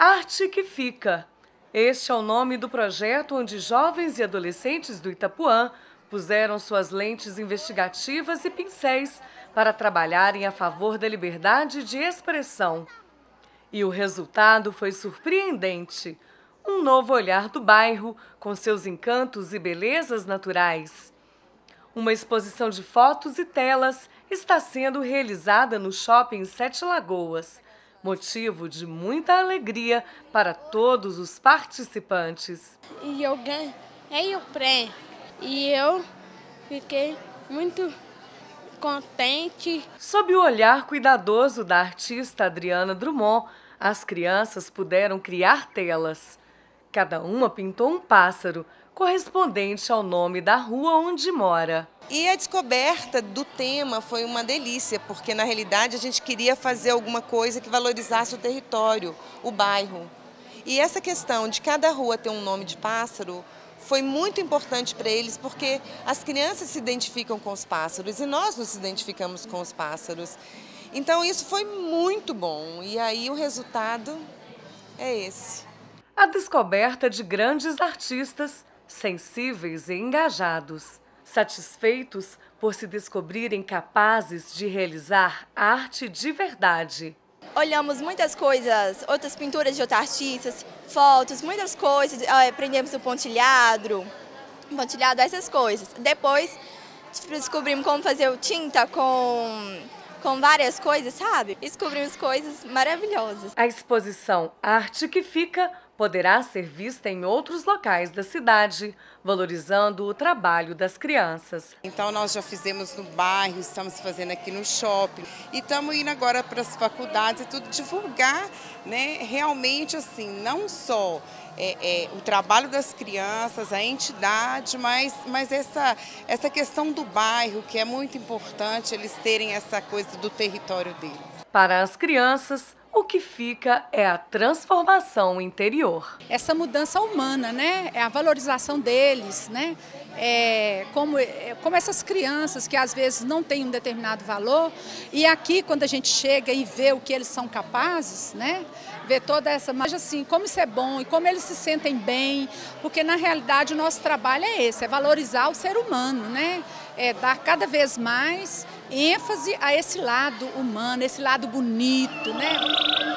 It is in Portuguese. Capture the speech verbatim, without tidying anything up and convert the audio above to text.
Arte que Fica. Este é o nome do projeto onde jovens e adolescentes do Itapuã puseram suas lentes investigativas e pincéis para trabalharem a favor da liberdade de expressão. E o resultado foi surpreendente. Um novo olhar do bairro, com seus encantos e belezas naturais. Uma exposição de fotos e telas está sendo realizada no Shopping Sete Lagoas, motivo de muita alegria para todos os participantes. E eu ganhei o prêmio e eu fiquei muito contente. Sob o olhar cuidadoso da artista Adriana Drummond, as crianças puderam criar telas. Cada uma pintou um pássaro, correspondente ao nome da rua onde mora. E a descoberta do tema foi uma delícia, porque na realidade a gente queria fazer alguma coisa que valorizasse o território, o bairro. E essa questão de cada rua ter um nome de pássaro foi muito importante para eles, porque as crianças se identificam com os pássaros e nós nos identificamos com os pássaros. Então isso foi muito bom e aí o resultado é esse. A descoberta de grandes artistas sensíveis e engajados, satisfeitos por se descobrirem capazes de realizar arte de verdade. Olhamos muitas coisas, outras pinturas de outros artistas, fotos, muitas coisas, aprendemos o pontilhado, pontilhado, essas coisas. Depois descobrimos como fazer o tinta com, com várias coisas, sabe? Descobrimos coisas maravilhosas. A exposição Arte que Fica poderá ser vista em outros locais da cidade, valorizando o trabalho das crianças. Então nós já fizemos no bairro, estamos fazendo aqui no shopping e estamos indo agora para as faculdades e tudo divulgar, né, realmente assim, não só é, é, o trabalho das crianças, a entidade, mas, mas essa, essa questão do bairro, que é muito importante eles terem essa coisa do território deles. Para as crianças, o que fica é a transformação interior. Essa mudança humana, né? É a valorização deles, né? É, como, é, como essas crianças que às vezes não têm um determinado valor, e aqui quando a gente chega e vê o que eles são capazes, né? Ver toda essa, mas assim, como isso é bom e como eles se sentem bem, porque na realidade o nosso trabalho é esse, é valorizar o ser humano, né? É dar cada vez mais ênfase a esse lado humano, esse lado bonito, né?